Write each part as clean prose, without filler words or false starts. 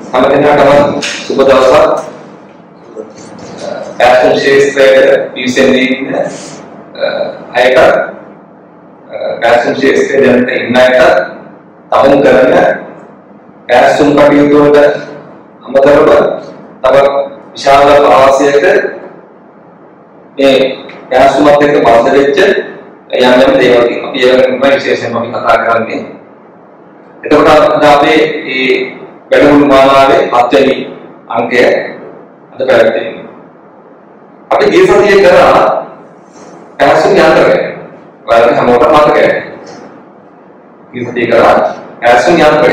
හැමදෙනාටම සුබ දවසක්. පැතුම් ශාස්ත්‍රයේ පිවිසෙන්නේ අයට පැතුම් ශාස්ත්‍රයේ දැනට ඉන්න අයට තවම කරන පැතුම් කටයුතු වලට අමතරව තව විශාල ප්‍රවාසයක මේ පැතුමත් එක්ක බඳ වෙච්ච යම් යම් දේවල් තියෙනවා. අපි ඒකට විශේෂයෙන්ම අපි කතා කරන්නේ. එතකොට අද අපේ මේ වැඩමුළු මාලාවේ 7 වෙනි අංකය අද පැවැත්වෙන්නේ. අපි ගිය සතියේ කරා පැසුම් යන්ත්‍රය. ඔයාලට හැමෝටම මතකයි. ගිය සතියේ කරා පැසුම් යන්ත්‍රය.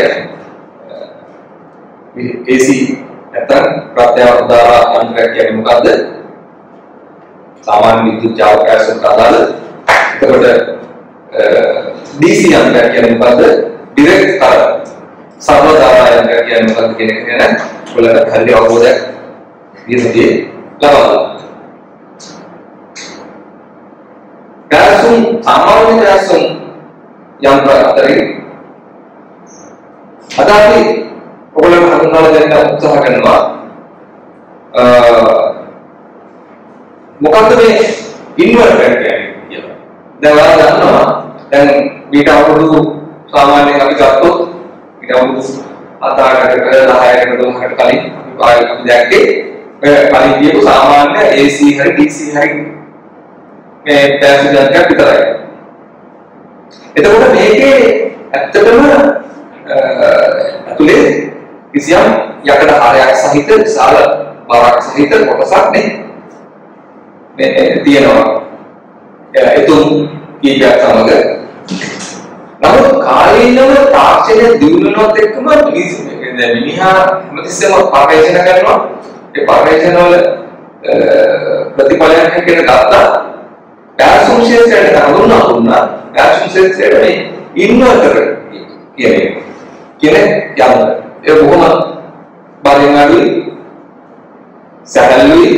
AC නැත්නම් ප්‍රත්‍යවර්ධන යන්ත්‍රය කියන්නේ මොකද්ද? සාමාන්‍ය විද්‍යුත් ජාල පැසුම් අදාළ. එතකොට DC යන්ත්‍රය කියන්නේ මොකද්ද? Direct current. සරල ධාරා යන්ත්‍රය කියන්නේ මොකක්ද කියන එක ගැන ඔයාලට හරිය අවබෝධයක් ගියසතියේ ලබා දුන්නා. පැසුම් සාමාන්‍ය පැසුම් යන්ත්‍ර අතරින් අද අපි ඔයගොල්ලන්ට හඳුන්වලා දෙන්න උත්සාහ කරනවා මොකක්ද මේ ඉන්වර්ටර් කියන්නේ කියලා. දැන් ඔයාලා දන්නවා දැන් මීට අවුරුදු සාමාන්‍යයෙන් අපි ගත්තොත් ඊට අවුරුදු 7-8කට 10කට 12කට කලින් අපි දැක්කේ කලින් කියපු සාමාන්‍ය AC හරි DC හරි මේ පැසුම් යන්ත්‍රයක් විතරයි. එතකොට මේකේ ඇත්තටම අතුලේ කිසියම් යකඩ හරයක් සහිත විශාල බරක් සහිත කොටසක් මේ තියෙනවා. එතුම් කීපයක් සමග නමුත් කාලීනව තාක්ෂණය දියුණුවනොත් එක්කම මිනිහා හැමතිස්සෙම පරිශන කරනවා. ඒ පරිශන වල ප්‍රතිඵලයක් හැටියට ගත්තා. පැසුම් ශාස්ත්‍රයට හඳුන්වනවා. පැසුම් ශාස්ත්‍රයේ මේ ඉන්වර්ටර් කියන්නේ යන්ත්‍රය. ඒ බොහොම බලින් අඩුයි, සැහැල්ලුයි,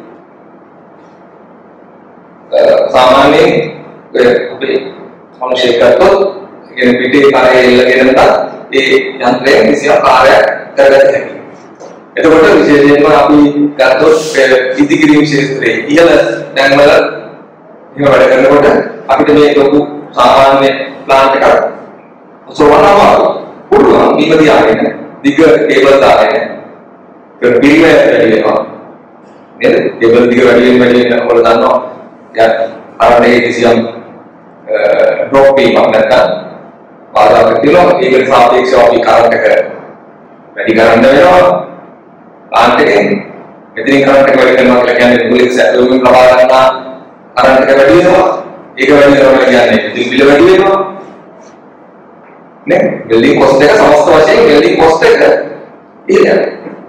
සාමාන්‍යයෙන් අපේ මිනිස්සෙක් ගත්තොත් කියන්නේ පිටේ කරේ ඉල්ලගෙන ඒ යන්ත්‍රය කිසියම් කාර්යයක් කරගත හැකියි. එතකොට විශේෂයෙන්ම අපි ගත්තොත් ඉදිකිරීම ශාස්ත්‍රයේ ඉහළ තැන්වල එහෙම වැඩ කරනකොට අපිට මේ ලොකු සාමාන්‍ය ප්ලාන්ට් එකක් සෝවනවා පුළුවන් බීම තියාගෙන දිග කේබල් දාගෙන ඒක පිළිවෙල වැඩි වෙනවා නේද? කේබල් දිග වැඩි වෙන ඔයාලා දන්නවා දැන් අරනේ කිසියම් ඩ්‍රොප් වීමක් නැත්නම් බාධාවක් තියෙනවා. ඒකට සාපේක්ෂව අපි කරන්ට් එක වැඩි කරන්න වෙනවා. ප්ලාන්ට් එකෙන් මෙතනින් කරන්ට් එක වැඩි කරනවා කියලා කියන්නේ මුලික සැලුම් ලබා ගන්නා කරන්ට් එක වැඩි වෙනවා. ඒක වැඩි කරනවා කියන්නේ ඉතින් බිල වැඩි වෙනවා. නේ? බිල්ඩින් කොස්ට් එක සමස්ත වශයෙන් බිල්ඩින් කොස්ට් එක ඉහළට.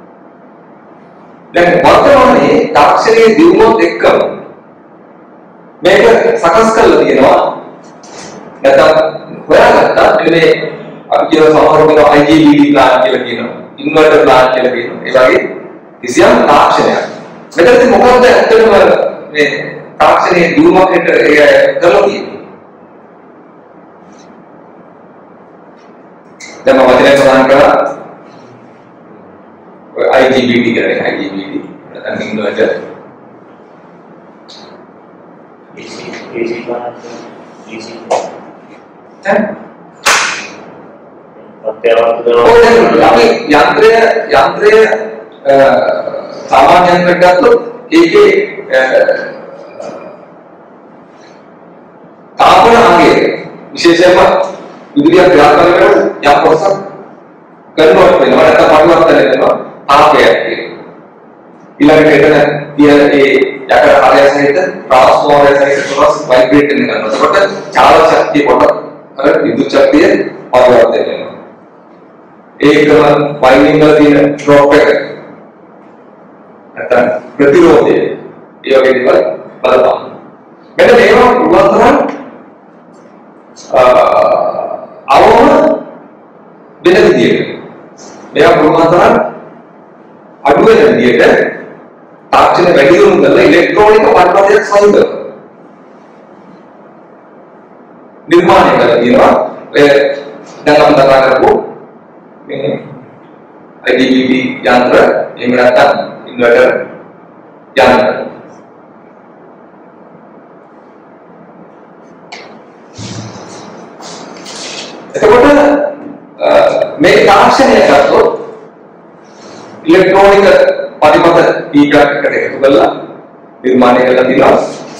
දැන් වර්තමානයේ තාක්ෂණයේ දියුණුවත් එක්කම මේක සකස් කරලා තියෙනවා. නැත්නම් හොයාගත්තා මේ අපි කියන සමහරව කියන IGBT ප්ලාන්ට් කියලා කියනවා. ඉන්වර්ටර් ප්ලාන්ට් කියලා කියනවා. ඒ වගේ කිසියම් තාක්ෂණයක්. මෙතනදී මොකක්ද ඇත්තටම මේ තාක්ෂණයේ දියුණුවක් හිට කරලා තියෙන්නේ. දැන් මම වචනයක් සඳහන් කරා IGBT කියන්නේ IGBT නැත්නම් ඉන්වර්ටර් AC plant DC අපි යන්ත්‍රය සාමාන්‍ය යන්ත්‍රයක් ගත්තොත් ඒකේ තාපන අංගය විශේෂයෙන්ම විදුලිය ක්‍රියාත්මක වෙන යම් කොටසක් කන්වර්ට් වෙනවා නැත්නම් පරිවර්තනය වෙනවා තාපයක් කියලා. ඊළඟට එතන තියෙන ඒ යකඩ හරය සහිත ට්‍රාන්ස්ෆෝමර් සහිත කොටස් වයිබ්‍රේට් කරනවා. එතකොට චාලක ශක්තිය කොට අර විදුලි ශක්තිය පරිවර්තනය වෙනවා. ඒකම වයින්ඩින් වල තියෙන ඩ්‍රොප් එක නැත්නම් ප්‍රතිරෝධය ඒ වගේ දේවල් බලපාන. මෙන්න මේවා පුළුවන් තරම් අවම වෙන විදියට මේවා පුළුවන් තරම් අඩු වෙන විදියට තාක්ෂණ වැඩි දියුණු කරලා ඉලෙක්ට්‍රොනික පරිපථයක් සහිතව නිර්මාණය කරලා තියෙනවා. දැන් අපි කතා කරපු මේ IGBT යන්ත්‍ර එහෙම නැත්නම් ඉන්වර්ටර් යන්ත්‍ර. එතකොට මේ තාක්ෂණය ගත්තොත් ඉලෙක්ට්‍රොනික පරිමත කීපයක් එකට එකතු කරලා නිර්මාණය කරලා තියෙනවා.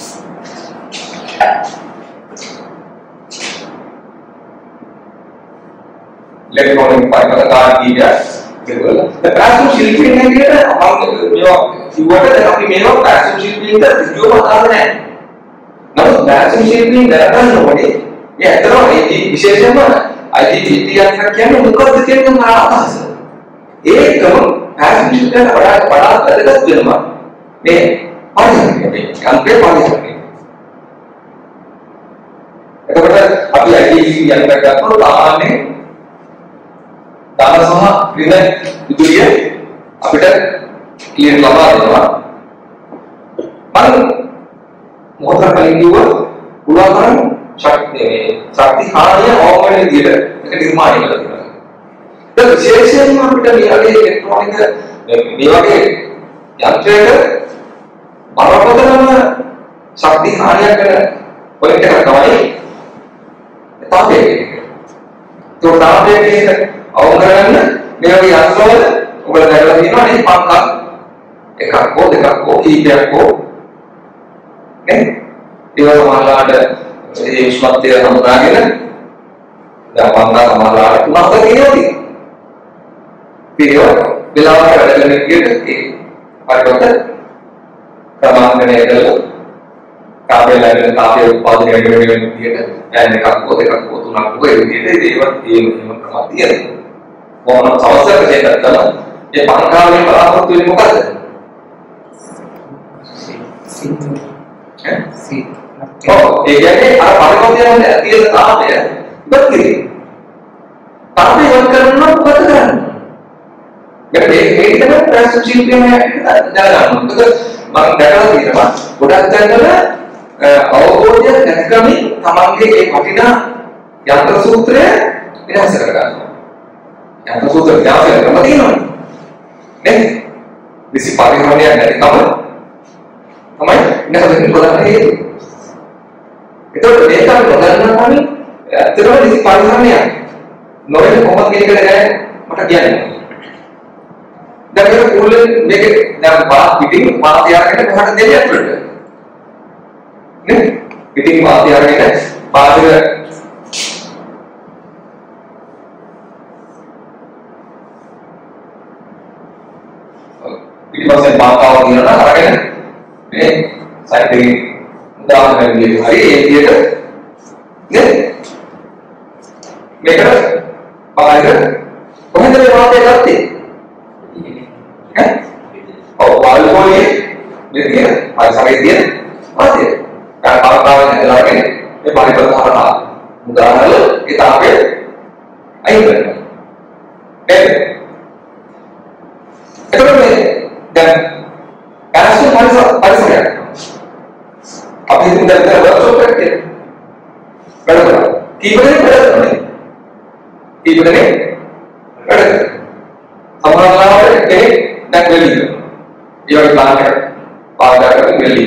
इलेक्ट्रॉनिक फाइबर का किया बिल्कुल पैसिव शिल्पिंग ने किया हम जो युवा का अपनी मेरा पैसिव शिल्पिंग का जो बता रहे हैं ना पैसिव शिल्पिंग दरअसल नोड़ी ये इतना ये विशेषण में IGBT यात्रा क्या है उनका देखने में ना आता है एक पैसिव शिल्पिंग का बड़ा बड़ा तरीका जन्मा में पानी है हम पे पानी है तो बता अभी IGBT यात्रा का तो ताने दाना सह ऋण विद्युतीय අපිට ක්ලියර් ලබා දෙනවා. මම මොකක්ද කලින් කිව්වා පුළුවන් තරම් ශක්ති හානිය අවමන විදියට ඒක නිර්මාණය කරලා තියෙනවා. ඒක විශේෂයෙන්ම අපිට මේ වගේ ඉලෙක්ට්‍රොනික මේ වගේ යන්ත්‍රයක බරපතලම ශක්ති හානියක් කරන පොයින්ට් එක තමයි තාපය. ඒ තාපය කියන්නේ අවුල් කරගන්න මේ වගේ යන්ත්‍රවල ඔබලා දැකලා තියෙනවා නේ පංකක් එකක් හෝ දෙකක් හෝ කීපයක් හෝ නේ ඒවා සමානලාට ඒ උෂ්ණත්වය හමුදාගෙන දැන් පංකා සමානලාට තුනක් තියෙනවා පිළිවෙල වෙලාවට වැඩ කරන විදිහට ඒ පරිවර්තන ක්‍රමාන්කණය කරලා කාබේලයෙන් තාපය උත්පාදනය වෙන විදිහට දැන් එකක් හෝ දෙකක් හෝ තුනක් හෝ ඒ විදිහට ඒවා එහෙම ක්‍රම තියෙනවා. මොන අවශ්‍යක දෙයක් නැත්නම් ඒ පංකාවෙන් බලාපොරොත්තු වෙන්නේ මොකද්ද? ඔව් ඒ කියන්නේ අර පරිවර්තනයේ තියෙන තාපය ඉවත් කිරීම. තාපය ඉවත් කරනවා මොකද කරන්නේ? මේක තමයි ප්‍රශ්න ශිල්පයේ දැනගන්න. මොකද මම දැකලා තියෙනවා ගොඩක් තැන්වල අවබෝධය නැතිකමින් තමන්ගේ ඒ වටිනා යන්ත්‍ර සූත්‍රය විනාශ කරගන්නවා. යන්ත්‍ර සූත්‍ර විනාශ කරනවා තියෙනවා. නේ? විසි පරිහරණය නැතිකම තමයි නැවතින් බලන්නේ. ඒතකොට මේක නොදන්නා කම ඇත්තටම විසි පරිහරණය නොවන කොහොමද කියන එක දැන් මට කියන්න. දැන් මේක කුල්ලෙන් මේක දැන් පාස් පිටින් පාස් තියාගෙන කොහටද දෙන්නේ අතුරට? නේ? පිටින් පාස් තියාගෙන බාහිර පිටිපස්සෙන් පාකාව දිනනවා අරගෙන මේ සයිඩ් එකේ උදාහරණ විදිහට හරි ඒ විදිහට නේ? මේක බාහිර කොහෙන්ද මේ වාතය ගත්තේ? वायुमंडलीय देखिए हमारे सारे दिए आते हैं क्या पावरदार है लाके ये पानी पर धारा उदाहरण किताब पे आई करना तो में dan ऐसे हमारे सारे अब ये तुम देखते हो तो करते बड़ा कीबोर्ड में बड़ा हमारा के dan beli dia dipakai pada beli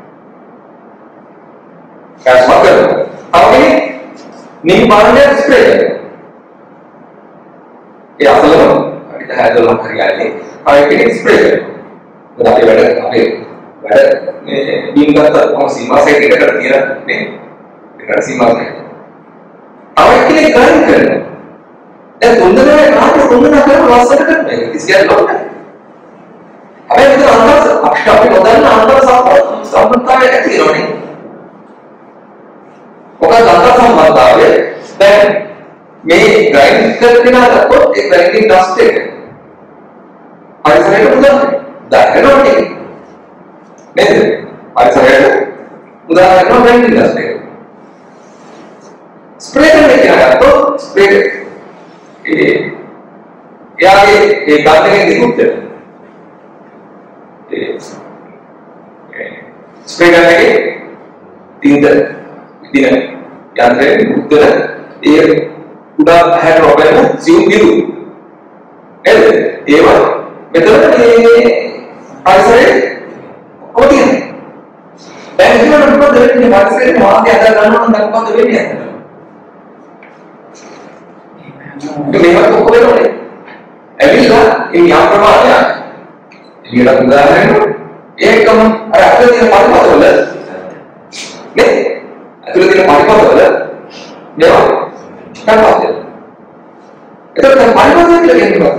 kan semakin tapi nimbalnya spray ya asal kita ada dalam karya ini kalau ini spray berarti ada bingkai terkongsi masa kita kerja nih kita simak kalau ini kan dan tunduknya kan rasa kan isian loh अबे तो अंदर अक्षर पे होता है ना अंदर संबंधता है ऐसी रोनी ओका अंदर संबंधता है then मैं ग्राइंड करके ना तो एक ग्राइंडिंग डस्ट है परिसर में उदाहरण रोनी नहीं परिसर में उदाहरण ग्राइंडिंग डस्ट है स्प्रे करने क्या है तो स्प्रे ये गाने के दिखते हैं स्प्रे करने के तीन यंत्र उत्तर एक उड़ा है ड्रॉप है ना जीव बिंदु ඒවා මෙතන මේ පරිසරයේ කොටින් දැන් ඉතින් මොකද වෙන්නේ පරිසරයේ මාධ්‍ය අද ගන්නවා නම් මොකද වෙන්නේ මේවත් ඔක්කොම වෙනවනේ ඇවිල්ලා මේ යා ප්‍රමාණයක් එළියට උදාහරණයක් ඒකම අර අතේ තියෙන පරිපතවල නේ අතේ තියෙන පරිපතවල මේවා කරපත් එතකොට පරිපතවල කියලා කියන්නේ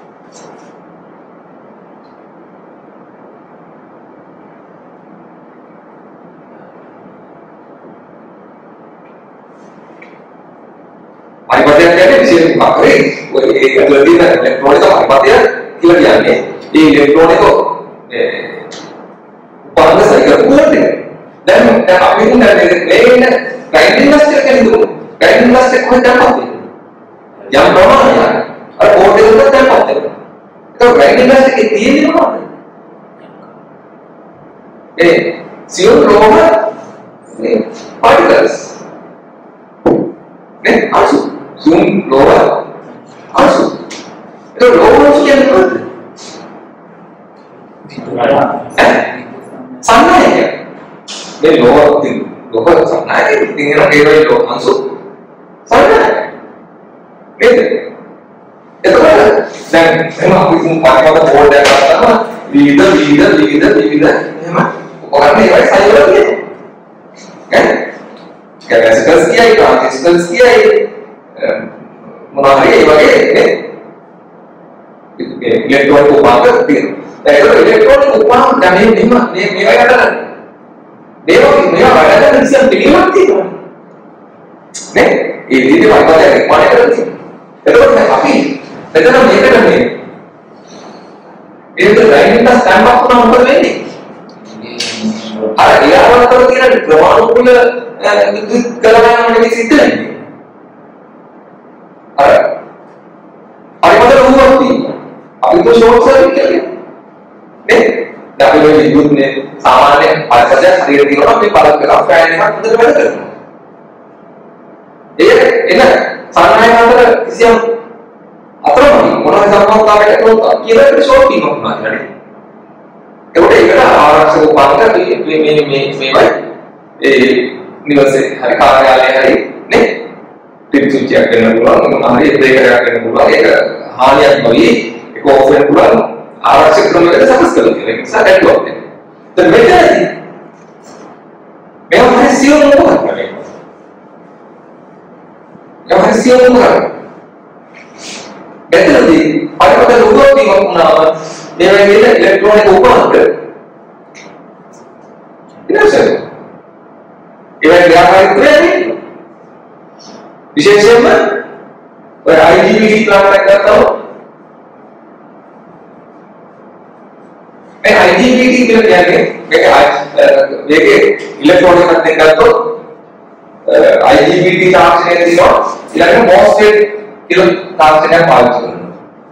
පරිපතය කියන්නේ විශේෂ මාකරේ ඔය ඒක ඇතුළේ තියෙන ඉලෙක්ට්‍රෝනික පරිපතය කියලා කියන්නේ මේ ඉලෙක්ට්‍රෝනික උපකරණ සයිකල් කුලන්නේ දැන් අපි හිතන්නේ මේ ඉන්න ගයිඩින් මාස්ටර් කෙනෙක් දුන්නු ගයිඩින් මාස්ටර් කොහෙද යන්නේ යම් ප්‍රමාණයක් අර බෝඩ් එකකට දැම්මත් ඒක ගයිඩින් මාස්ටර් එකේ තියෙන්නේ මොනවද ඒ සියුම් ලෝහ මේ පාටිකල්ස් නේ අසු සියුම් ලෝහ අසු ඒක ලෝහ කියන්නේ මොකද සම්මානය මේ ලෝක සම්මානය ඉතින් ඒකේ ලෝක අංශු සම්මානය නේද එතකොට දැන් එහෙනම් අපි පාඩමක බෝඩ් එකක් ගන්නවා විවිධ එහෙම ඔයගොල්ලෝ ඒවයි සයිවල තියෙනවා ඈ කැපැසිටර්ස් කියයි ට්‍රාන්සිස්ටර්ස් කියයි මොනවා හරි ඒ වගේ නේ ඉලෙක්ට්‍රෝනික උපකරණ තියෙනවා ඒක ඉලෙක්ට්‍රෝනික උපකරණ දැන් මේවා ගන්න මේවා වැඩ කරන කිසියම් පිළිවෙලක් තියෙනවා නේ ඒ විදිහට වයිපතේ පාඩේ කරන්නේ එතකොට අපි මෙතන මේකට මේ ඒක ලයින් එක ස්ටෑන්ඩ් අප් කරනවා මොකද වෙන්නේ අර ඊයවල කර තියෙන ක්‍රමානුකූල විද්‍යුත් ගලවන්න නෙමෙයි සිද්ධ වෙන්නේ අර පරිමතර වුණොත් අපි તો ෂෝට් සර්කිට් කියන්නේ නේ දැන් අපි විද්‍යුත් නේ සාමාන්‍ය පරිසරයක් හරියට තියෙනවා මේ බලක් එකක් ෆෑන් එකක් හොඳට වැඩ කරනවා ඒ එන සාමාන්‍ය අතර කිසියම් අතරමඟ මොනවාද සම්බන්ධතාවයක් ඇතුළත කියලා ඒක ෂෝට් වීමක් වුණා කියන්නේ ඒකට ආරක්ෂක උපකරණ මේවයි ඒ නිවසේ හරි කාර්යාලයේ හරි නේ ටිප්ස් වෙන්න පුළුවන් මොනවා හරි බ්‍රේකරයක් වෙන්න පුළුවන් ඒක හානියක් නොවි ඒක ඕෆ් වෙන්න පුළුවන් ආරක්ෂක ක්‍රමයකට සකස් කරලා තියෙනවා ඒක නිසා ගැටලුවක් නැහැ දැන් මෙතනදී මේවා හරි සියුම් මොකක්ද මේවා සියුම් මොකක්ද එතනදී පරිපතල උද්‍යෝගීමක් වුණාම මේ වගේ ඉලෙක්ට්‍රෝනික උපකරණ ඉනසෙ ඒ ව්‍යාපාරිකත්වයේ විශේෂයෙන්ම ඔය IGBT ප්ලාන්ට් එක ගත්තම ඒ IGBT කියලා කියන්නේ මේකේ ඉලෙක්ට්‍රෝනික එකක් ගත්තොත් IGBT තාක්ෂණය තියෙනවා ඊළඟට MOSFET කියලා තාක්ෂණයක් පාවිච්චි කරනවා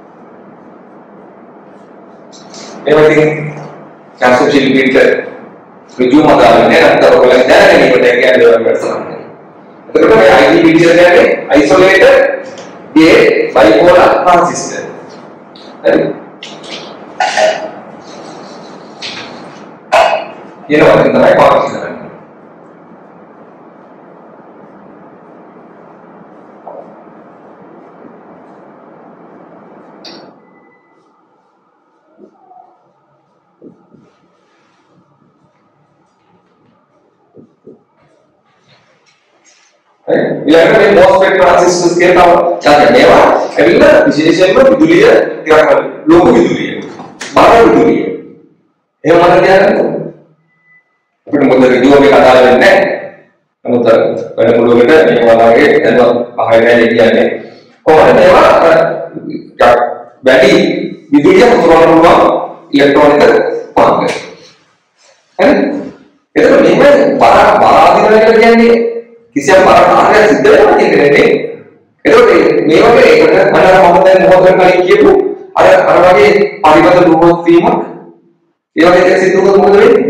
මේවටින් කැන්සර් ශිල්පීට ඍජුවම දාන්නේ නැත්නම් ඔයගොල්ලෝ දැනගැනීමට කියන්නේ වැඩසටහන. එතකොට මේ IGBT කියන්නේ isolated gate bipolar transistor. හරි. ඊළඟට තමයි පාවිච්චි කරන්නේ. ඊළඟට මේ MOSFET transistors කියනවා ඡාතේ මේවා ඇවිල්ලා විශේෂයෙන්ම විදුලිය ටිකක් ලොකු විදුලිය බාහිර විදුලිය එහෙම මතක තියාගන්න අපිට මොකද රිඩියෝ එක කතා වෙන්නේ නමුත් වැඩ මුලකට මේ වගේ දැන් පහළ නැහැ කියන්නේ කොහොමද මේවා වැඩි විදුලිය පුරවන්න පුළුවන් ඉලෙක්ට්‍රොනික උපකරණ හරි එතකොට මේ බාහිර කියන්නේ කිසියම් කාර්යයක් සිද්ධ වෙනවා කියන්නේ ඒකෝට මේ වගේ එකට මම දැන් මොහොතකට කලින් කියපු අර වගේ පරිවර්ත දුරොත් වීමක් ඒ වගේ දෙයක් සිද්ධ වුණොත් මොකද වෙන්නේ?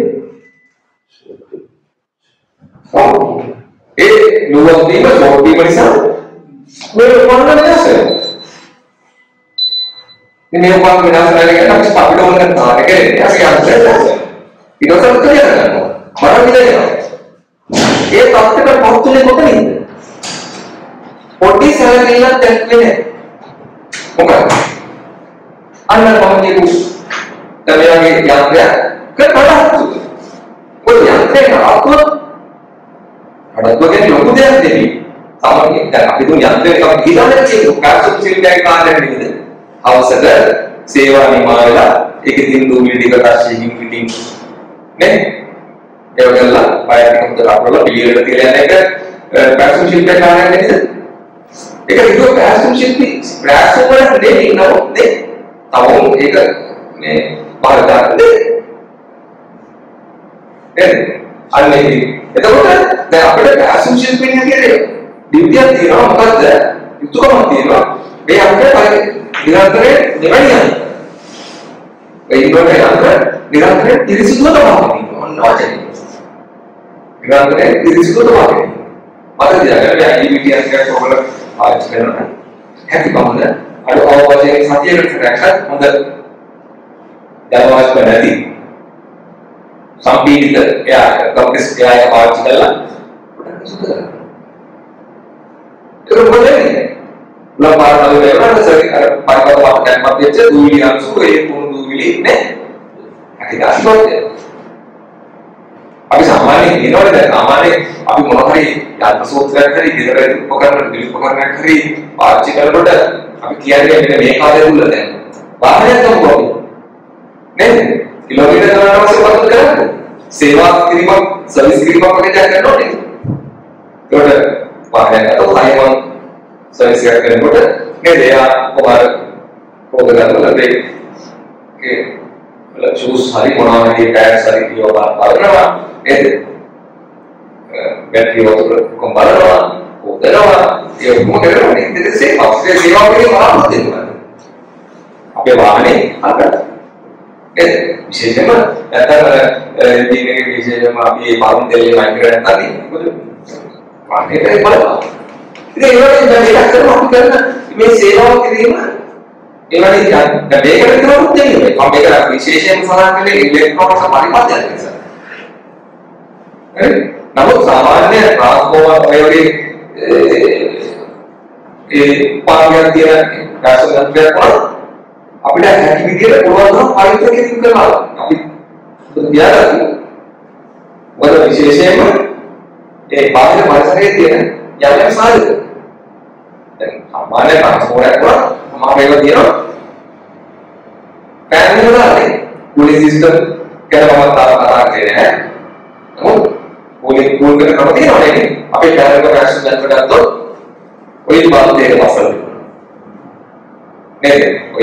ඒ දුරොත් වීම ෂෝට් වීම නිසා මේ වර්ණ වෙනස් වෙනවා. Ini yang paling benar sekali kan habis pakai dengan tarik ini asli yang saya tidak usah bekerja kan marah tidak ya tapi kan waktu ini kok ini poti saya lihat dan ini bukan anda mau ibu tapi yang dia kan malah tu yang saya aku ada bagian yang dia jadi sama ini dan itu yang dia kalau kita lihat itu kasus sendiri kan ada ini අවසර සේවා නිමාවලා ඒක දින දුවිලි කතාශීලින් පිටින් නේ ඒක ගල්ලා පායක හොඳට අපරලා පිළිවෙලට තියලා යන එක පැසුම් ශිල්පේ කාර්යයක් නේද ඒක විදිහ පැසුම් ශිල්පී ප්‍රාසම් වල දෙන්නේ නෝ නේ තවම ඒක මේ බලන්න නේ අන්නේ එතකොට දැන් අපිට පැසුම් ශිල්පීන් හැටියට ඩියුටියක් තියෙනවා මොකද්ද යුතුයකමක් තියෙනවා මේ අපිට निरंतर निवड़ियां निरंतर तिरिसिदुव තමයි ඔන්නවචනේ නිරන්තරයෙන් තිරිසිදු තමයි මට දැනගන්න ඇක්ටිවිටි එකක් ඔයගොල්ලෝ පාවිච්චි කරනවා හැකියවද අර අවබෝධයෙන් සතියකට රැක්කත් හොඳ දවස් වෙනදී සම්පීඩිත එයා කම්පියුටර් එකයි පාවිච්චි කරලා ඒක මොකද Lembaga negara sering pada waktu yang berbeda dulu yang suwe pun dulu ini, kita sebut ya. Tapi sama nih, ini ada sama nih. Tapi mulai hari yang tersebut hari kita ada pekerjaan hari, pasti kalau berbeda. Tapi kian dia punya mereka ada dulu deh. Banyak tuh problem. Nih, kilometer kalau masih waktu kan, sewa kirim, servis kirim pakai jalan nih. Berbeda. Banyak atau tayang Saya siapkan mudah, ni dia kemarin program lagi, kalau shoes hari mana hari pants hari dia orang apa, ni battery waktu kembali orang, udah orang, dia semua kerana ni, jadi saya pasti siapa ni malam tu tu, apa bahan ni, apa, විශේෂයෙන්ම නැත්නම් දිනක විශේෂයෙන්ම අපි පාරුම් දෙලේ migrate තනි market එක බලනවා ඉතින් ඒවලින් දැන් එකක් කරනවා අපි කරන මේ සේවාව කිරීම ඒවලින් දැන් මේකට විතරක් නෙමෙයි මම මේක විශේෂයෙන් සඳහන් කළේ ඉලෙක්ට්‍රොනික පරිමාණයක් නිසා හරි නමුත් සාමාන්‍ය ට්‍රාන්ස්ෆෝමර් වගේ ඒ පාරක් තියෙන ගාසයක් කරනවා අපිට හැකි විදියට පුළුවන් නම් පරිත්‍යාග කිරීම කරනවා අපි තියාගන්න වල විශේෂයෙන්ම ඒ බාහිර පරිසරයේ තියෙන යම් සාධක දැන් සාමාන්‍ය ට්‍රාන්ස්ෆෝමර් එකක් මම මේක තියෙනවා පැනල් වලදී කූලින් සිස්ටම් ගැන මම කතා කරන්නේ නැහැ නමුත් කූලින් කූල් කරන ක්‍රම තියෙනවා නේ අපේ පැනල් එක ප්‍රැක්ටිස් කරනකොට ගත්තොත් ඔය බලන්න දෙක පස්සට නේද ඔය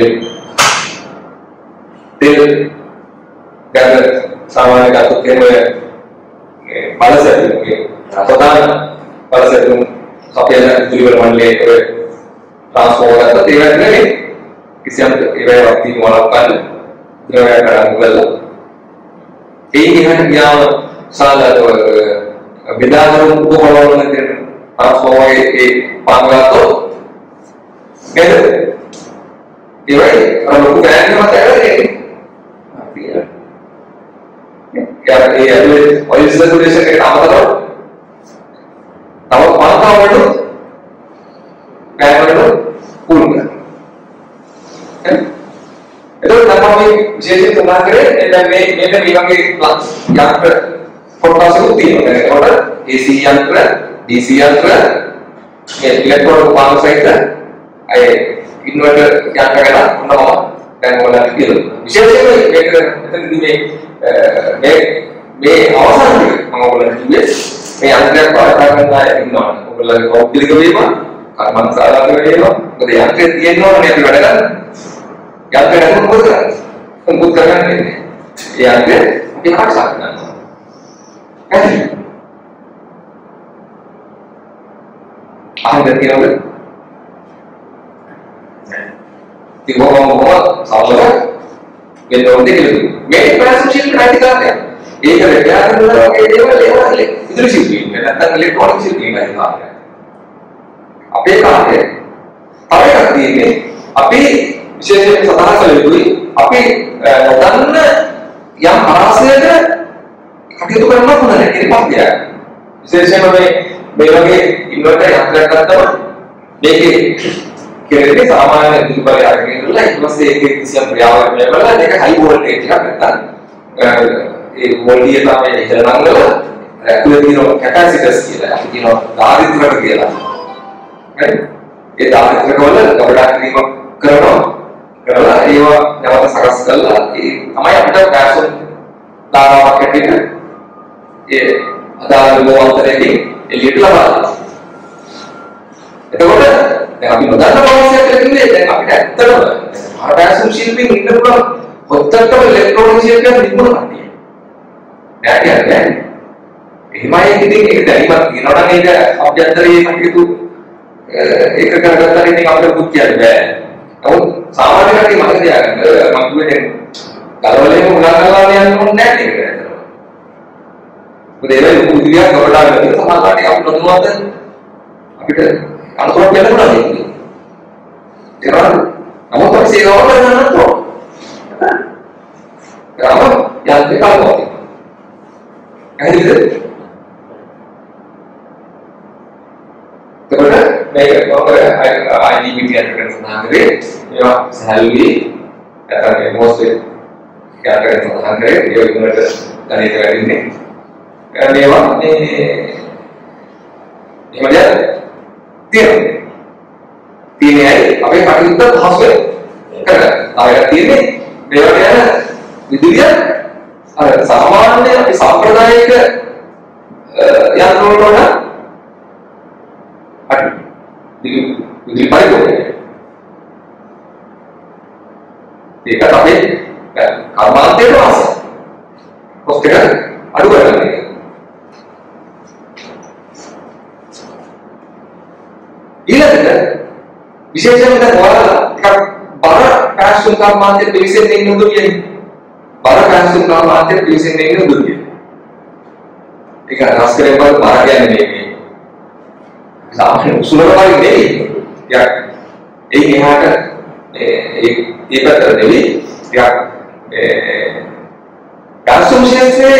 तेल क्या सामान्य का तो केवल बाला से के प्रधान बाला से तुम सफेद जुलवर मंडले ट्रांसफॉर्मर का तेल नहीं किसी हम इवे वक्ती वाला कल जो है करा गूगल एक है या साल तो विदाधर्म को वाला ने ट्रांसफॉर्मर एक पांगा तो कैसे इवे हम लोग क्या नहीं बताया क्या ये ऑयल सर्कुलेशन के काम करो तब पांता वालों क्या वालों कूल कर itu nama ini jadi tengah kere dan ini bilang yang portasi putih order AC yang keren DC yang keren elektron panel saja inverter yang keren nama dan mana kecil biasanya mereka itu මේ අවසානයේ මම ඔයගොල්ලන්ට කිව්වේ මේ යන්ත්‍රයක් පාවිච්චි කරන අය ඉන්නවා. ඔයගොල්ලන්ගේ පෞද්ගලික වේම, කර්මන්තශාලාවක වේම, මොකද යන්ත්‍රය තියෙන්න ඕනේ අපි වැඩ ගන්න. යන්ත්‍රය නැතුව මොකද කරන්නේ? මොකද කරන්නේ? ඒ යන්ත්‍රය අපි ආරක්ෂා කරනවා. හරි. අහන්න තියෙනවද? ඉතින් මොකක්ද සමහර වෙනෝන්දේ කියලා. මේ ප්‍රශ්න නැති කරන්නේ. ඒක රැකියාව කරනවා වගේ දේවල් ඒවා ඉදිරි ශිල්පී. නැත්නම් ඉලෙක්ට්‍රොනික ශිල්පී වගේ කාර්යයක්. අපේ කාර්යය තව එකක් තියෙන්නේ අපි විශේෂයෙන් සඳහන් කළ යුතුයි අපි නොදන්න යම් ආශ්‍රයක කටයුතු කරනවා හොඳ නැහැ ඒක පස්තියක් විශේෂයෙන්ම මේ වගේ ඉන්වර්ටර් යන්ත්‍රයක් ගත්තම මේකේ කෙරෙන්නේ සාමාන්‍ය විදුලි බලය අරගෙන ඉඳලා ඊට පස්සේ ඒකේ කිසියම් ක්‍රියාවක් ලැබලා ඒක හයි වෝල්ටේජ් එකක් නැත්තම් ඒ වෝල්ටේජ් තමයි ඉහළ නංගලා ඇතුලේ තියෙන කැපැසිටර්ස් කියලා අපි කියනවා ධාරිත්‍රක කියලා හරි ඒ ධාරිත්‍රක වල ගබඩා කිරීම කරලා ඒවා නැවත සකස් කරලා ඒ තමයි අපිට පැසුම් ධාරාවක් හැටියට ඒ අදාළ ලෝහාන්තරයකින් එළියට ලබා දෙනවා. එතකොට දැන් අපි නොදන්න පෞද්ගලිකයක් කියන්නේ දැන් අපිට ඇත්තටම ආරාසම් ශිල්පීන් ඉන්න පුළුවන් හොත්තටම ඉලෙක්ට්‍රොනික ශිල්පයක් නිපුණ කට්ටිය. නෑ කියන්නේ එහෙමයි ඉතින් ඒක දැනීමක් තියෙනවා නම් ඒක අභ්‍යන්තරයේ කටයුතු ඒක කරගත්තා ඉතින් අපිට පුත් කියන්න බෑ. නමුත් සාමාන්‍ය කට්ටිය මතක තියාගන්න මම කියන්නේ කලවලේම උනන්දුලා යන්න ඕනේ නෑ ඒක ඇත්තටම. මොකද ඒ වෙලාවේ උදිරියක් ගවඩා ගන්න සමාජ කට්ටිය අපිට නොදන්නවද අපිට අනුතරක් වෙන්න පුළුවන් ඒක. ඒකවල නමුත් අපි සේවාව කරන්න ඕන. ගාම යන්නේ කාලවල. ඇයිද? එතකොට මේක කොහොමද IDP කරගෙන සඳහන් ඒවා සැලවි නැත්නම් මොස්ට් කරගෙන සඳහන් කරේ ඒ වගේකට ගණිත වැඩින්නේ. මේවා මේ එහෙමද? තියෙන්නේ අපේ කටයුත්ත පහසු කරගන්න. ආයෙත් තියෙන්නේ මේවට යන විදුලිය අර සාමාන්‍ය අපි සම්ප්‍රදායික යන්ත්‍ර වල අඩු විදුලි පරිපෝෂණය. ඒක තමයි කර්මාන්තයේ වාසය. කොස්ට් එක අඩු කරගන්න. ඊළඟට විශේෂයෙන්ම දැන් ඔයාලා ටිකක් බර පැසුම් කර්මාන්තයේ පිළිසෙන්නේ ඉන්න උදු කියන්නේ. බර පැසුම් කර්මාන්තයේ පිළිසෙන්නේ ඉන්න උදු කියන්නේ. ඒක රාස්කරේ බර කියන්නේ මේ සාමාන්‍ය උසුලක වගේ නෙවෙයි. ටිකක් ඒ එහාට ඒ පැත්තට නෙවෙයි. ටිකක් පැසුම් ශාස්ත්‍රයේ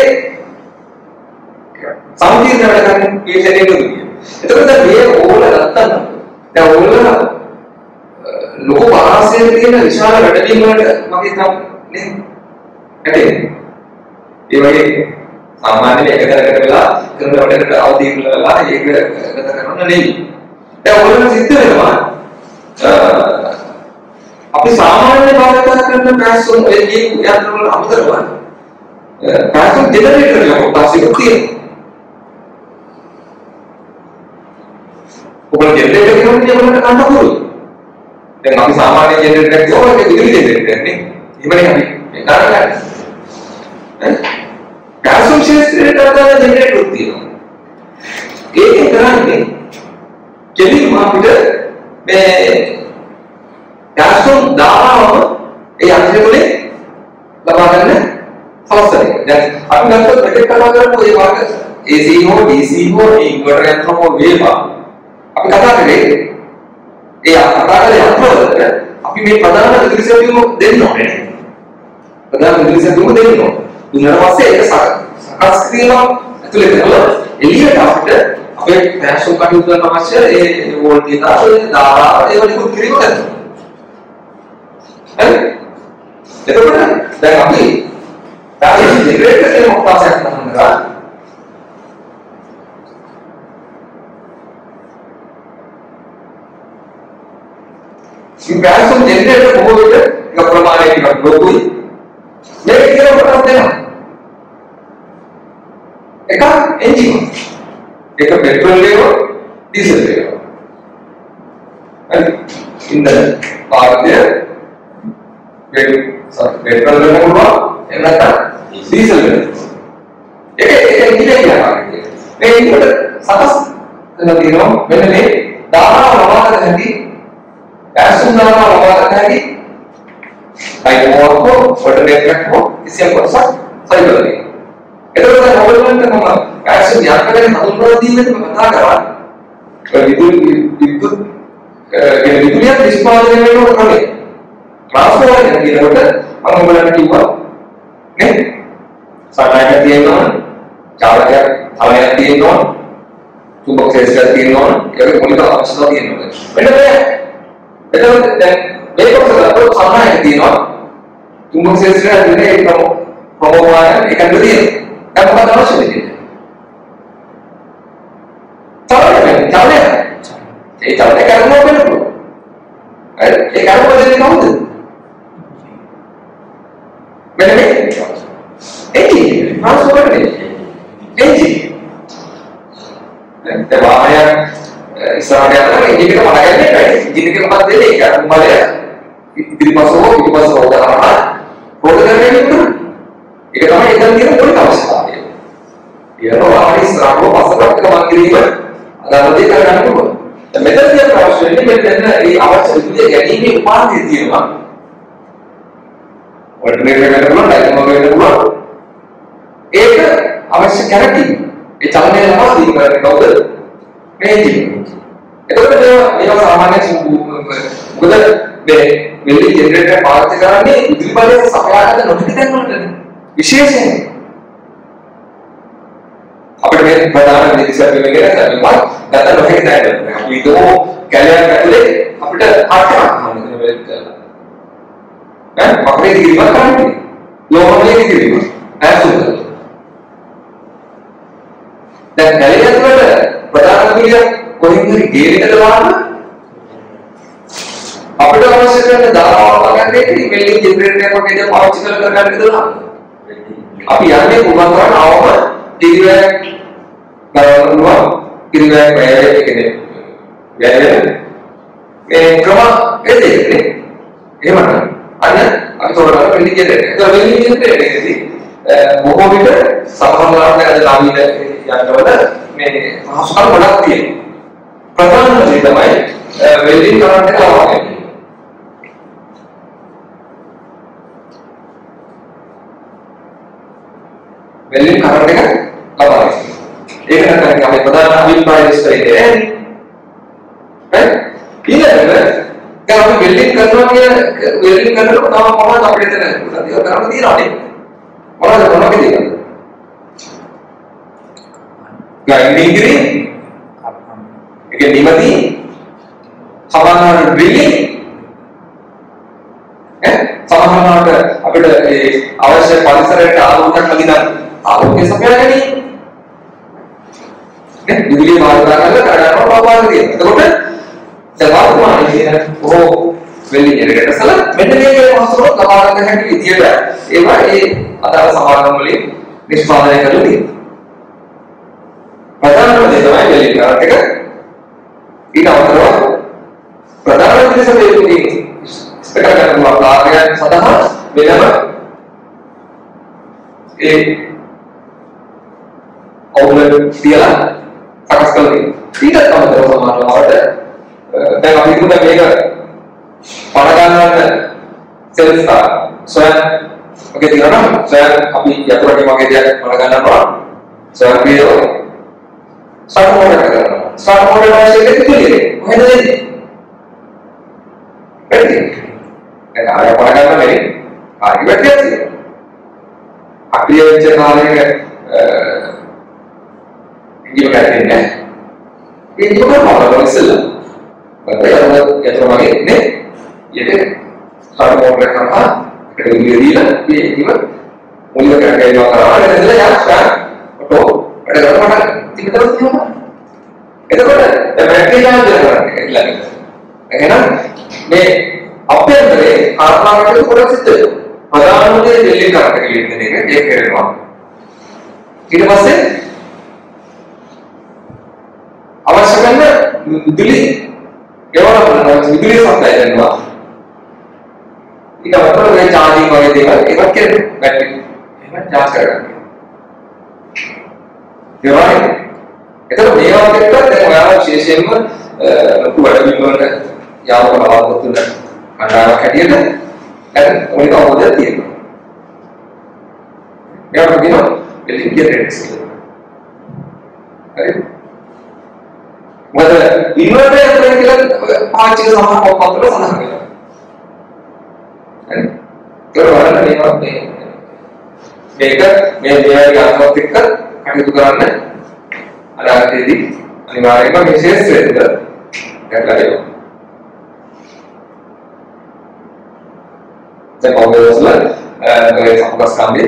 සම්පූර්ණ වැඩ කරන පිළිසෙන්නේ ඉන්න උදු කියන්නේ. එතකොට දැන් මේ ඕල ගත්තම දැන් ඕල ලෝක පරාසයේ තියෙන විශාල වැඩවීම් වලට මගේ තම නේ ඇටේ ඒ වගේ සාමාන්‍යයෙන් එක තැනකට වෙලා කරන වැඩකට අවදි වෙලා ඒක ගත කරන්න නෙවෙයි දැන් ඕලම සිද්ධ වෙනවා අපි සාමාන්‍ය භාවිත කරන පැසුම් ඒ යන්ත්‍ර වල අමතරව පැසුම් ජෙනරේටර් එකක් පස්සේ තියෙනවා ඔබ ජෙනරේටර් එකක් කියනකොට කන්න පුළුවන්. දැන් අපි සාමාන්‍ය ජෙනරේටර් එකක් කියවම ඒක විදුලි ජෙනරේටර් එකක් නේ. එහෙමනේ අපි මේ කරන්නේ. පැසුම් ශාස්ත්‍රයට අදාළ ජෙනරේටර් තියෙනවා. ඒකෙන් කරන්නේ කෙලින්ම අපිට මේ පැසුම් දානම ඒ යන්ත්‍රය තුනේ ලබා ගන්න අවස්ථාවක්. දැන් අපි ගත්තොත් මෙතෙක් කතා කරපු ඒ වගේ AC හෝ DC හෝ ඉන්වර්ටර් යන්ත්‍ර හෝ වේවා අපි කතා කරේ ඒ කතා කරේ යන්ත්‍රවලට අපි මේ ප්‍රධාන විදුලි සැපයුම දෙන්න ඕනේ. ප්‍රධාන විදුලි සැපයුම දෙන්න ඕනේ. දුන්නාට පස්සේ ඒක සකස් කිරීම ඇතුළේ කරලා එළියට අපිට අපේ පැසුම් කටයුතු කරන්න අවශ්‍ය ඒ වෝල්ටේජ් ධාරා ඒවා නිකුත් කිරීම කරනවා. හරි? එතකොට දැන් අපි පැසුම් ජෙනරේටර් එකේ මොකක්ද කරන්නේ? මේ පැසුම් ජෙනරේටර් බොහෝ විට එක ප්‍රමාණයකට ලොකුයි. මේක කියන කොටස් දෙනවා. එක එන්ජින්. එක පෙට්‍රල් වේග, ඩීසල් වේග. හරි. ඉන්ධන පාරය පෙට්‍රල් වේග වුණා එහෙම නැත්නම් ඩීසල් වේග. ඒක එන්ජින් එක යනවා. මේ එන්ජින් සකස් කරලා තියෙනවා මෙන්න මේ ධාරාව ලබා ගන්න හැටි පැසුම් දානවා ලබා ගන්න හැටි අයිමෝකෝ ෆොටෝග්‍රැෆිකෝ කිසියම් කොටසක් සයිබර්ලි. එතකොට දැන් ඔයගොල්ලන්ට මම පැසුම් යන්ත්‍රයෙන් හඳුන්වලා දීමෙන් මම කතා කරා. විදුලිය නිෂ්පාදනය වෙනකොට කලින් ट्रांसफॉर्मर එක කියනකොට මම ඔයගොල්ලන්ට කිව්වා නේ සාමාන්‍යයෙන් තියෙනවා චාලකයක් තලයක් තියෙනවා චුම්බක ක්ෂේත්‍රයක් තියෙනවා ඒකේ මොනිට අවශ්‍යතාව තියෙනවා මෙන්න මේ එතකොට දැන් මේක කොහොමද සාමාන්‍යයෙන් තියෙනවා චුම්බක ක්ෂේත්‍රය ඇතුලේ ඒක ප්‍රමෝහය එකක් තියෙනවා දැන් මොකද අවශ්‍ය වෙන්නේ චාලකය ඒ චාලකය කරනවා වෙනකොට හරි ඒ කරනවා දෙන්නේ කවුද මෙන්න මේ එන්ජින් ट्रांसफॉर्मर එන්ජින් දැන් වාහනය ඉස්සරහට යනවා එන්ජින් එක පටගන්නේ නැහැ එන්ජින් එක මොකක්ද දෙන්නේ ඒක මොකද ඉදිරිපස්සෝ කරනවා පොඩ කරගෙන ඉන්නවා ඒක තමයි එතන තියෙන පොඩි අවස්ථාවය ඊළඟ වාහනේ ඉස්සරහට පස්සට ගමන් කිරීම අදාළදී කරගන්න පුළුවන් දැන් මෙතන තියෙන අවශ්‍ය වෙන්නේ මෙතන මේ අවශ්‍ය විදිහට ගැනීමේ උපාධිය තියෙනවා ඔල්ටර්නේටර් එකකට පුළුවන් ඩයිනමෝ එකකට පුළුවන් ඒක අවශ්‍ය කැරටි ඒ චලනය ලබා දී කරන්නේ කවුද මේ එන්ජින් එතකොට මේවා සාමාන්‍ය මොකද මේ වෙල්ඩින් ජෙනරේටර් පාවිච්චි කරන්නේ විදුලි බලය සපයාගන්න නොහැකි තැන් වලට විශේෂයෙන් අපිට මේ ප්‍රධාන විදිහට මේ ගැන කරනවා නැත්නම් නොහැකි තැන් වලට අපි හිතමු කැලයක් ඇතුලේ අපිට හටක් හම්බ වෙන වෙලක් කරලා අපේ දිගිම කරන්නේ ලෝහයේ දිගිම ඇසුර දැන් කැලේ ඇතුළට ප්‍රධාන කුලිය කොහෙන්ද ගේරෙකට දාන්න අපිට අවශ්‍ය කරන දානවා ගන්න එක වෙල්ඩින් ජෙනරේටර් එකක් වගේ දේ පාවිච්චි කරලා කරගන්න කියලා අපි යන්නේ පුළුවන් තරම් අවම දිගිවැයක් ගන්නවා දිගිවැයක් වැය කියන්නේ මේ ක්‍රම එදෙන්නේ එහෙම නැහැ අන්න අපි තෝරගන්න වෙල්ඩින් ජෙනරේටර්. ඒක වෙල්ඩින් ජෙනරේටර් එකේදී බොහෝ විට සමහරවල්ලාට ලාභීට යනවල මේ පහසුකම් ගොඩක් තියෙනවා. ප්‍රධානම දේ තමයි වෙල්ඩින් කරන්ට් එක ලබා ගැනීම. වෙල්ඩින් කරන්ට් එක ලබා ගැනීම. ඒක තමයි අපි ප්‍රධාන අභිප්‍රාය ඉස්සරහේ ඈ ඊළඟට දැන් අපි වෙල්ඩින් කරනවා කියන වෙල්ඩින් කරනකොට තව මොනවද අපිට එතන ඒක කරන්න තියෙනවනේ මොනවද තියෙන්නේ ග්‍රයින්ඩින් කිරීම ඒක නිමති සමානව ඩ්‍රිලින් සමානවට අපිට ඒ අවශ්‍ය පරිසරයට ආලෝකයක් ලැබිලා ආලෝකය සපයා ගැනීම නේ විදුලිය මාර්ග කරලා කරනවා පාපාවදී එතකොට සවාත්මාන කියන වෙල්ඩින් ජෙනරේටර් සල මෙන්න මේ පහසුව ලබා ගන්න හැකි විදියට ඒවා ඒ අදාළ සමාගම් වලින් නිෂ්පාදනය කරලා තියෙනවා. ප්‍රධානම දේ තමයි වෙල්ඩින් කරන්ට් එක. ඊට අමතරව ප්‍රධාන විශේෂයෙන් ස්පෙකර් කරන කාර්යයන් සඳහා වෙනම ඒ අවුලක් තියලා සකස් කරලා තියෙනවා. ඊට අමතරව සමානවට දැන් අපි හිතමු මේක පණ ගන්නන්න සෙල්ස් එක සොයන් ඔකේ තියෙනවා සොයන් අපි යතුරගේ වගේ දෙයක් පණ ගන්නවා සොයන් පියෝ ස්ටාර්ට් මෝඩ් එක කරනවා ස්ටාර්ට් මෝඩ් එක අවශ්‍ය දෙන්නේ කොහෙද දෙන්නේ එතන ඒක ආයෙ පණ ගන්න බැරි ආයෙ වැටෙන්නේ අපේ වෙච්ච කාලයක ඉතින් කරන්නේ නැහැ ඒක මොකක්ද ඉස්සෙල්ලා යතුරු වගේ නේ ඒක ස්ටාර්ට් මෝඩ් එක කරනවා ඒක දීලා ඒක මුලින්ම කරගන්නවා කරා එතන යාස්සා ඔටෝ වැඩ කරනවා ඉතින් තියෙනවා එතකොට බැටරි චාර්ජ් කරන්නේ ඊළඟට එහෙනම් මේ අභ්‍යන්තරේ ආත්මාවට පොඩක් සිද්ධ වෙනවා ප්‍රධානම දේ දෙල්ලේ කරට කියන එක ඒක කරනවා ඊට පස්සේ අවශ්‍ය කරන විදුලි ඒවල විදුලි සප්ලයි කරනවා ඊට අමතරව මේ චාර්ජින් වගේ දේවල් ඒවත් කරනවා බැටරි එහෙම චාර්ජ් කරගන්න ඒවයි එතකොට මේවත් එක්ක දැන් ඔයාලා විශේෂයෙන්ම ලොකු වැඩ වලට යාවක බලාපොරොත්තු වෙන කණ්ඩායමක් හැටියට දැන් මොනික අවබෝධයක් තියෙනවා ඒවට කියනවා වෙල්ඩින් ජෙනරේටර්ස් කියලා හරි මොකද ඉන්වර්ටර් එකක් කියලා පාවිච්චි කරන සමහර පොත්වල සඳහන් වෙනවා Kalau orang ini apa nih? Mereka media yang aktifkan kaki itu karena ada jadi mereka message itu kan kalau saya mau bilang kalau fokus kami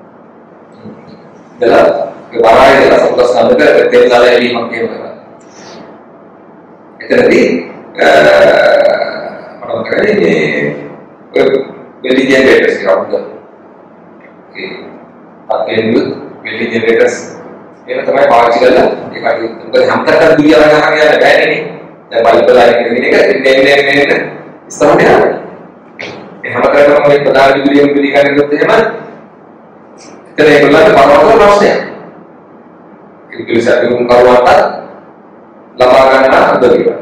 adalah kebarai adalah fokus kami itu tinggal di makin itu nanti orang kaya ini building generators kita buat, tapi itu building generators ini teman power juga lah, jadi untuk hampir kan dunia orang yang ada ini, dan balik lagi ini kan ini istilahnya apa? Hampir kan orang yang pada dunia memberikan itu teman, kita yang berlaku power itu harusnya, itu bisa diungkap watak, lapangan mana atau gimana?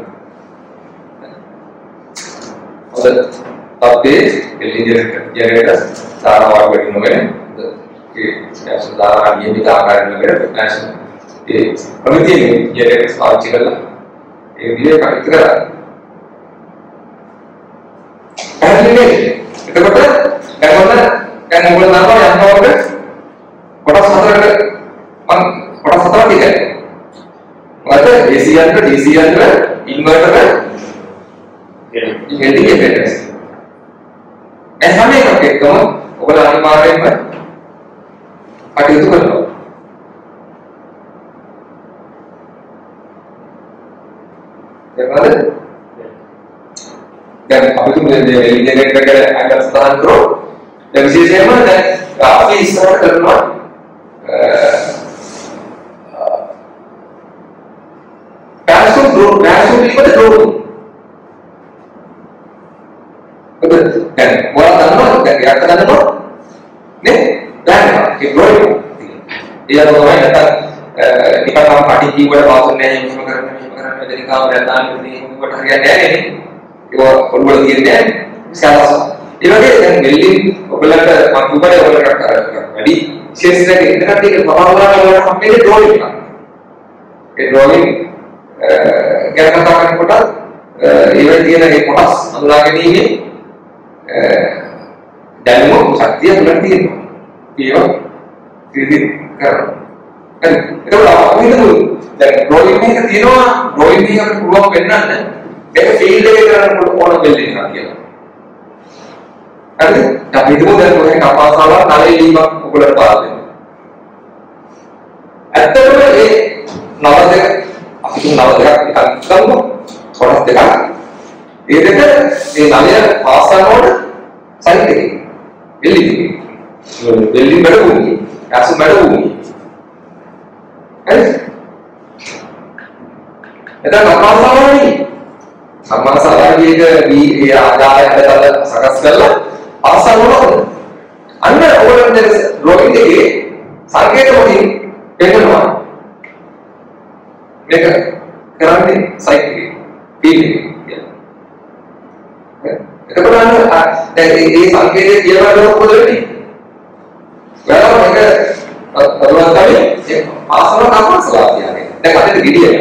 Tapi building generators cara warga di Indonesia ya sudah dia bisa akan negara nasional. Kami ini jadi soal cikal, dia kami itu kan ini itu betul kan mulai nama yang tahu kan kota satu tiga ada DC inverter building generators sama yang pakai kamu kalau ada kemarin kan pakai itu kan yang ada dan apa itu menjadi agar tahan terus dan di sisi mana dan api secara terkenal kasut ini pada drone betul dan bola tanah dan di atas tanah nih dan drone dia orang datang di kantor parti juga ada maksudnya yang karena dari kamu datang ini buat harian dia ini Iwa perlu lagi dia sekarang ini yang building belakang mampu pada orang jadi sesi lagi nanti orang sampai di drawing kita katakan kotak Iwa dia lagi kotas lagi ini dan mau sakti berarti iya jadi kan itu apa itu dan drawing ini ketino drawing ini akan keluar benar dia field dia kan orang building lagi kan tapi itu dan punya kapal salah kali 5 ukuran balik atau nawar itu kan kamu orang dekat ini kan namanya pasar orang saya building baru bumi kasus baru bumi kan itu kapal salah ni sama salah dia di ada sangat segala asal orang anda orang dari drawing ini sakit orang kenapa mereka kerana sakit pilih itu kan dari sakit dia ada apa ni kalau mereka berulang kali asal apa salah dia dan kata begini ya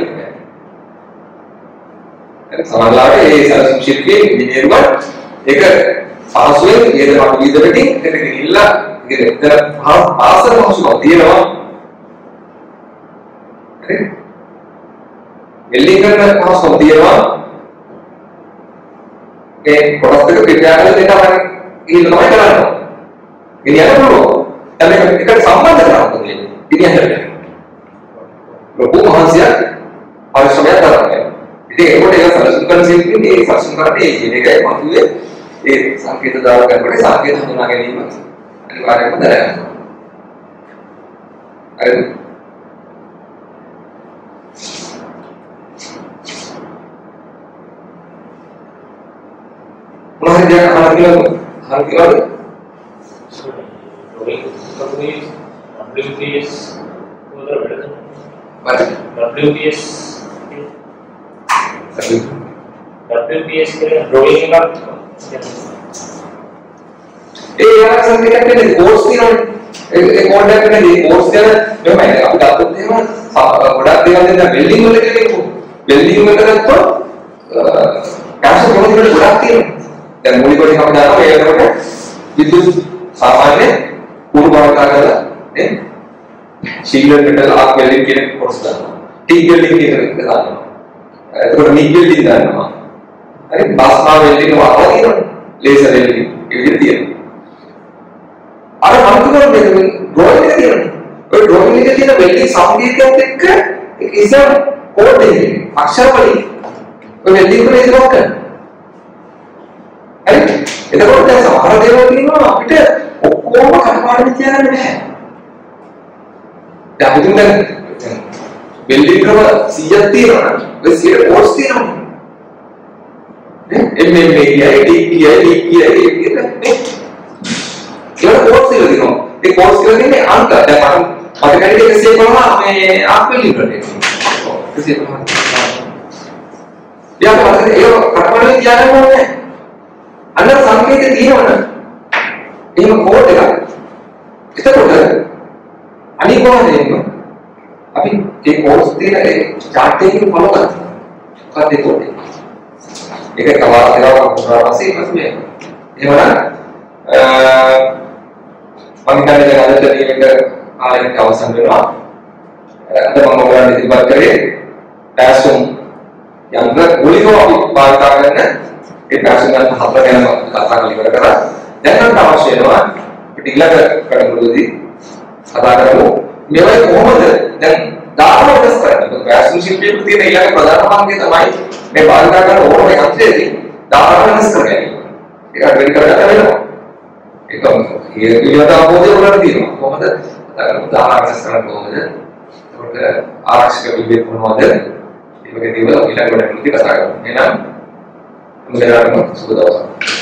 sama lagi saya sumsirki engineer kan एक पासवे ये तो ये तो ठीक है लेकिन इल्ला ये तेरा आसर हम उसको दिए ना अरे बिल्डिंग का हम उसको दिए ना के प्रोडक्ट के विद्यालय में देखा मैंने ये लोग क्या कर रहे हैं ini apa dulu tapi kita sama dengan orang ini ada logo mahasia harus semuanya terangkan jadi kalau dia solusikan ini solusikan ini kayak maksudnya sampai itu dalam kan boleh sampai itu hanya ini mas ada barang apa ada mulai dia hal kilo WPS WPS WPS kira drawing kan यार संगे कहते हैं course की ना एक और type का course का जो मैं आपको बता देते हैं बड़ा देवा देना बिल्डिंग में लेके बिल्डिंग में करते तो कैसे बहुत बड़ी बढ़ाती है dan mulai dari kamu datang ya විදුලි සාමාන්‍ය කුරු භාවිතා කරලා නේ ශීලර් මෙටල් ආක් වෙල්ඩින් කියන කොටස දානවා. ටී වෙල්ඩින් කියන එක දානවා. එතකොට නික් වෙල්ඩින් දානවා. හරි ප්ලාස්මා වෙල්ඩින් වගේ තියෙනවා. ලේසර් වෙල්ඩින් ඒ විදිහට තියෙනවා. අර මන්තුකර මේ ඩ්‍රොයින් එක තියෙනවා. ඔය ඩ්‍රොයින් එකේ තියෙන වෙල්ඩින් සංකේතයත් එක්ක ඒක ඉස්සර කෝඩ් එකේ අක්ෂර වලින් ඔය වෙල්ඩින් වල ඒක ලොක් කරනවා. හරි එතකොට දැන් සමහර දේවල් තියෙනවා අපිට ඔක්කොම කටපාඩම් තියාගන්න බෑ. දැන් අපිට දැන් වෙල්ඩින් ක්‍රම 100ක් තියෙනවා නම් ඔය 100 කෝඩ්ස් තියෙනවා. නේ MMA කියයි D කියයි E කියයි ඒ කියන මේ ඒක කෝඩ්ස් තියෙනවා. ඒ කෝඩ්ස් කියලා තියෙන්නේ අංක. දැන් මට කැඩි එක සේව් කරනවා මේ ආප්පෙලි වලට. ඒක සේව් කරනවා. යා මට ඒක කටපාඩම් තියාගන්න ඕනේ. අන්න සංකේතය තියෙනවනේ. එහෙම කෝඩ් එකක්. එතකොට අනිවාර්යයෙන්ම අපි ඒ කෝඩ්ස් තියෙන ඒ chart එකකින් ෆලෝ කරනවා. මොකක්ද ඒ කෝඩ් එක? ඒක කවදාවත් කරනවා පස්සේ මේ එහෙමනම් මම හිතන්නේ දැන් අද ටීම් එක ආයෙත් අවසන් වෙනවා. අද මම ඔයාලට ඉදිරිපත් කරේ ටැස්ම් යන්ත්‍ර ගුලිකව අපි භාවිත කරන ඒ ටැස්ම් යන්ත්‍ර හතර ගැන කතා කරලා ඉවර කරා. දැන් අපට අවශ්‍ය වෙනවා අපිට ඊළඟ කඩමුළුදී කතා කරමු මේවා කොහොමද දැන් දාන වෙනස් කරන්නේ. ටැස්ම් ශිල්පයේ තියෙන ඊළඟ ප්‍රධාන මාර්ගය තමයි මේ භාවිත කරන ඕනම යන්ත්‍රයේදී දාන වෙනස් කරන්නේ. ඒක වෙන කරගන්න වෙනවා. ඒක ඊළඟ අවබෝධය වලට තියෙනවා. කොහොමද දාන වෙනස් කරන්නේ කොහොමද? ඒකට ආරක්ෂක විභේද මොනවද? ඒ වගේ දේවල් ඊළඟ වැඩමුළුවේදී කතා කරමු. එහෙනම් මුදලාරම සුබ දවසක්.